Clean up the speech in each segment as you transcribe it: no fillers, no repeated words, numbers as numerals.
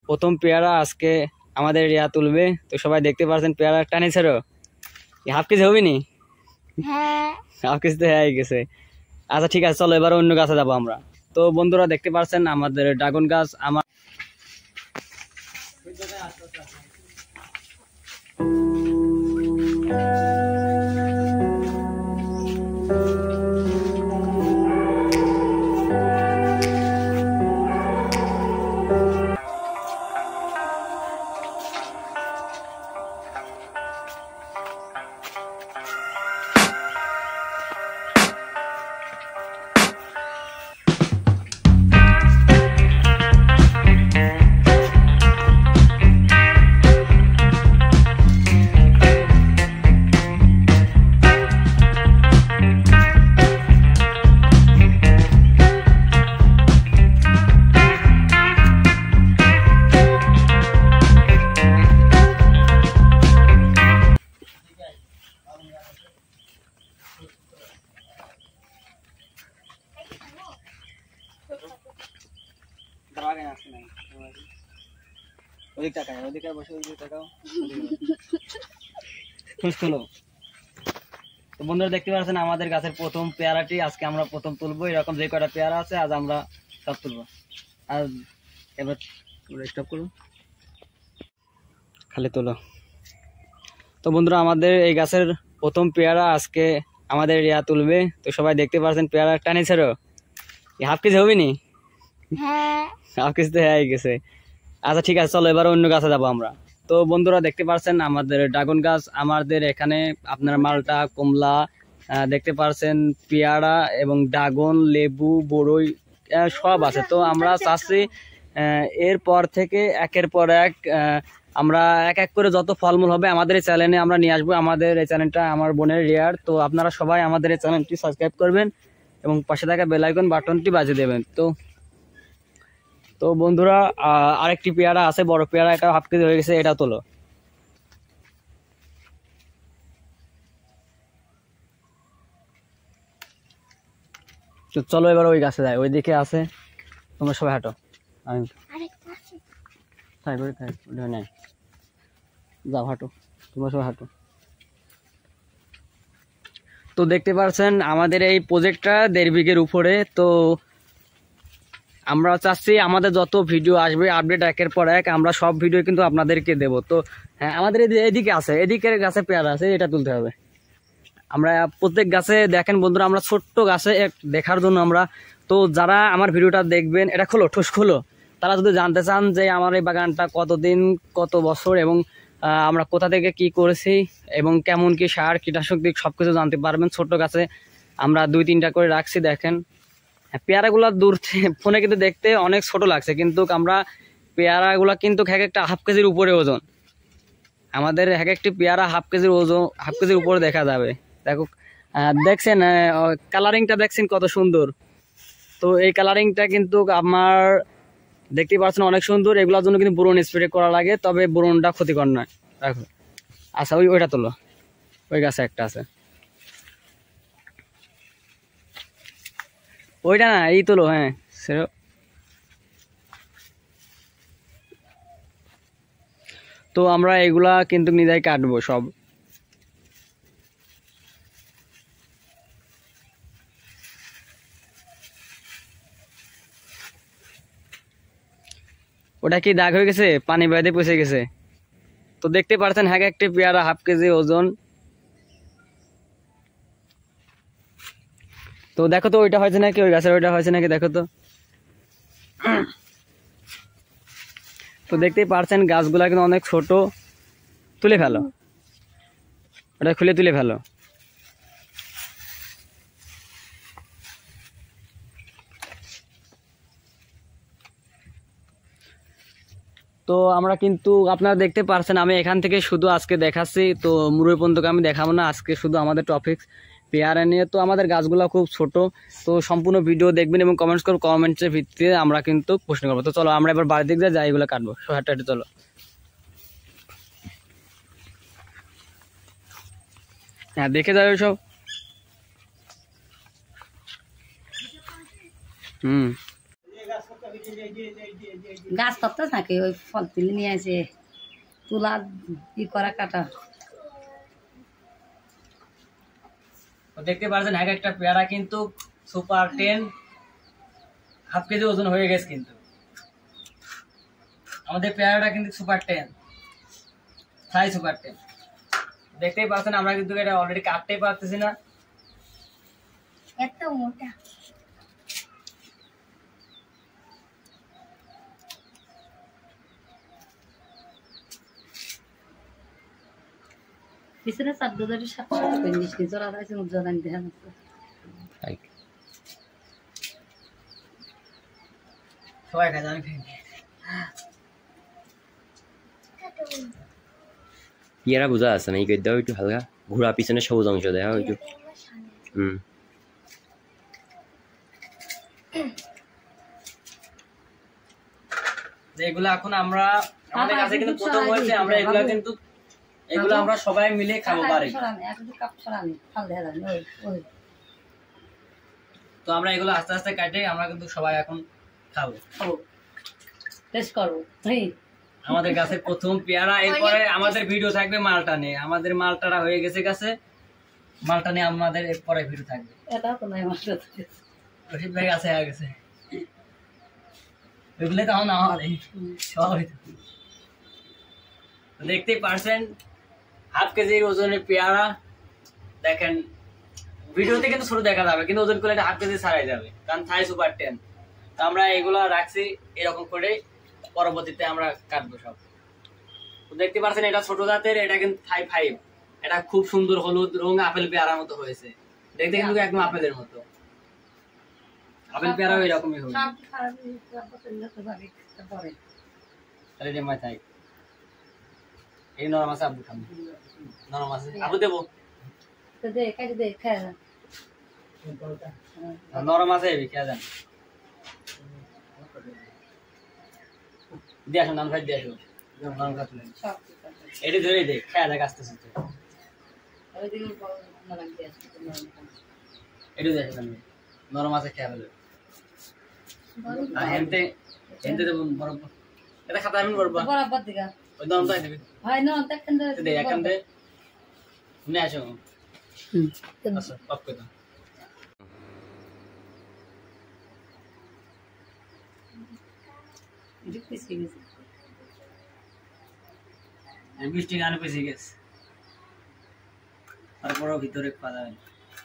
প্রথম পেয়ারা আজকে আমাদের রিয়া তুলবে। তো সবাই দেখতে পাচ্ছেন পেয়ারা টানিছেরো হাফ কেজি হবে নি? হ্যাঁ, হাফ কেজি তো হয়ে গেছে। আচ্ছা ঠিক আছে, চলো এবার অন্য গাছে যাবো আমরা। তো বন্ধুরা দেখতে পাচ্ছেন আমাদের ড্রাগন গাছ আমার তো বন্ধুরা দেখতে পাচ্ছেন আমাদের গাছের প্রথম পেয়ারাটি আজকে আমরা প্রথম তুলবো। এরকম যে কয়টা পেয়ারা আছে আজ আমরা সব তুলবো। আর এবার স্টপ করুন, খালি তোলো। তো বন্ধুরা আমাদের এই গাছের প্রথম পেয়ারা আজকে আমাদের রিয়া তুলবে। তো সবাই দেখতে পাচ্ছেন পেয়ারা টানিছেরো হাফ কেজি হবে নি? হ্যাঁ, হাফ কেজি তো হয়ে গেছে। আচ্ছা ঠিক আছে, চলো এবার অন্য গাছে যাবো আমরা। তো বন্ধুরা দেখতে পাচ্ছেন আমাদের ড্রাগন গাছ আমাদের এখানে আপনার মালটা, কমলা, দেখতে পাচ্ছেন পেয়ারা এবং ড্রাগন, লেবু, বড়ই সব আছে। তো আমরা চাচ্ছি এরপর থেকে একের পর এক আমরা এক এক করে যত ফলমূল হবে আমাদের এই চ্যানেলে আমরা নিয়ে আসবো। আমাদের এই চ্যানেলটা আমার বোনের রিয়ার। তো আপনারা সবাই আমাদের এই চ্যানেলটি সাবস্ক্রাইব করবেন এবং পাশে থাকা বেল আইকন বাটনটি বাজিয়ে দেবেন। তো বন্ধুরা আরেকটি পেয়ারা আছে, বড় পেয়ারা, এটা হাফ কেজি হয়ে গেছে, এটা তোলো। তো চলো এবার ওই গাছে যাই, ওইদিকে আছে, তোমরা সবাই হাঁটো। আমি যাও, হাঁটো, তোমরা সবাই হাঁটো। তো দেখতে পাচ্ছেন আমাদের এই প্রজেক্টটা 1.5 বিঘের উপরে। তো আমরা চাচ্ছি আমাদের যত ভিডিও আসবে আপডেট একের পর এক আমরা সব ভিডিও কিন্তু আপনাদেরকে দেব। তো হ্যাঁ, আমাদের এদিকে আছে, এদিকের গাছে পেয়ারা আছে, এটা তুলতে হবে। আমরা প্রত্যেক গাছে দেখেন বন্ধুরা, আমরা ছোট্ট গাছে দেখার জন্য আমরা, তো যারা আমার ভিডিওটা দেখবেন, এটা খোলো, ঠোস খোলো, তারা যদি জানতে চান যে আমার এই বাগানটা কতদিন, কত বছর এবং আমরা কোথা থেকে কি করেছি এবং কেমন কি সার, কীটনাশক দিক সবকিছু জানতে পারবেন। ছোট্ট গাছে আমরা 2-3টা করে রাখছি। দেখেন পেয়ারাগুলা দূর থেকে ফোনে কিন্তু দেখতে অনেক ছোট লাগছে, কিন্তু আমরা পেয়ারাগুলা কিন্তু এক একটা হাফ কেজির উপরে ওজন। আমাদের এক একটি পেয়ারা হাফ কেজির ওজন, হাফ কেজির উপরে দেখা যাবে। দেখো দেখছেন কালারিংটা, দেখছেন কত সুন্দর। তো এই কালারিংটা কিন্তু আমার দেখতে পাচ্ছেন অনেক সুন্দর। এগুলোর জন্য কিন্তু বোরন স্প্রে করা লাগে, তবে বোরনটা ক্ষতিকর নয়। দেখো আচ্ছা, ওইটা তোলো, ওই গাছে একটা আছে, ওইটা না, এই তোলো। হ্যাঁ সেটা। তো আমরা এগুলা কিন্তু নিজেই কাটবো সব। ওটা কি দাগ হয়ে গেছে, পানি বাইরে পচে গেছে। তো দেখতে পাচ্ছেন হ্যাঁ একটি পেয়ারা হাফ কেজি ওজন। তো দেখো তো ওইটা হয়েছে নাকি, ওই গাছের ওইটা হয়েছে নাকি দেখো তো। তো দেখতেই পারছেন গাছগুলা কিন্তু অনেক ছোট। তুলে ফেলো, ওটা খুলে তুলে ফেলো। তো আমরা কিন্তু আপনারা দেখতে পারছেন আমি এখান থেকে শুধু আজকে দেখাচ্ছি, তো মুরুই পর্যন্ত আমি দেখাবো না। আজকে শুধু আমাদের টপিক পেয়ারা নিয়ে। তো আমাদের গাছগুলো খুব ছোট। তো সম্পূর্ণ ভিডিও দেখবেন এবং কমেন্টস করবো, কমেন্টসের ভিত্তিতে আমরা কিন্তু প্রশ্ন করবো। তো চলো আমরা এবার বাড়ির দিকে যাই, এগুলো কাটবো, হাঁটতে হাঁটতে চলো। হ্যাঁ দেখে যাবে সব। হুম গাছ তত্ত্ব নাকি ওই ফল তুলে নিয়ে আসে তুলা ই করা কাটা দেখতে পাচ্ছেন এক একটা পেয়ারা কিন্তু সুপার 10 হাফ কেজি ওজন হয়ে গেছে কিন্তু আমাদের পেয়ারাটা কিন্তু সুপার 10 থাই সুপার 10 দেখতেই পাচ্ছেন আমরা কিন্তু এটা অলরেডি কাটতেই পারতেছি না এত মোটা পিছনে 4,750 জোড়া আছে উজ্জ্বল দেখা যাচ্ছে সবাই খায় জানি পেয়ারা বোঝা আছে না এই গদ্যা একটু হালকা ঘোড়া পিছনে সবুজ অংশ দেখা একটু এগুলো এখন আমরা আমাদের কাছে কিন্তু প্রথম হয়েছে আমরা এগুলো কিন্তু এগুলো আমরা সবাই মিলে খাবো পারি তো আমরা এগুলো আস্তে আস্তে কাটে আমরা কিন্তু সবাই এখন খাবো টেস্ট করব আমাদের কাছে প্রথম পেয়ারা এরপরে আমাদের ভিডিও থাকবে মালটা নিয়ে আমাদের মালটারা হয়ে গেছে কাছে মালটা নিয়ে আমাদের এরপরে ভিডিও থাকবে এটা তো নাই মালটা রশিদ ভাই কাছে হয়ে গেছে এগুলো তো না আমাদের সবাই দেখতেই পারছেন হাফ কেজির ওজনের পেয়ারা দেখেন ভিডিওতে কিন্তু ছোট দেখা যাবে কিন্তু ওজন করলে এটা হাফ কেজি ছাড়াই যাবে কারণ থাই সুপার 10 তো আমরা এগুলো রাখছি এরকম করে পরবর্তীতে আমরা কাটবো সব তো দেখতে পাচ্ছেন এটা ছোট জাতের এটা কিন্তু থাই 5 এটা খুব সুন্দর হলুদ রং আপেল পেয়ারার মতো হয়েছে দেখতে কিন্তু একদম আপেলের মতো আপেল পেয়ারাও এরকমই হবে তাহলে যে মাই থাই এই নরম আছে আবু খান নরম আছে আবু দেবো নরম আছে খেয়া যান দিয়ে আসুন নাম খাই দিয়ে আসুন নরম খাত এটি ধরে দে খেয়া দেখ আস্তে আস্তে এটি দেখ নরম আছে খেয়া বলে হেনতে হেনতে দেবো বরফ এটা খাতা আমি বরফ বরাবর দিগা ওই দাম তাই দেবে হয় না দেখেন দে এখান দে শুনে আসো আচ্ছা অফ করে দাও বৃষ্টি গানে পেয়েছে গেছে তারপরেও ভিতরে পাওয়া যাবে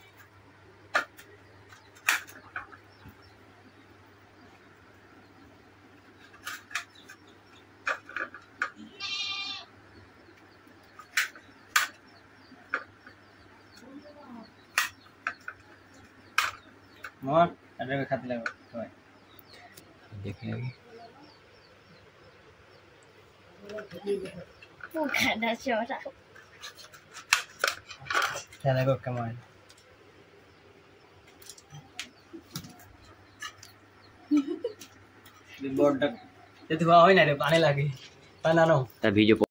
মোর এটা খাতে লাগবে সবাই দেখে মুখটা ছোট খেলা গো কেমন বড়টা যদি হয় না রে পানি লাগে পানি নাও তা ভিডিও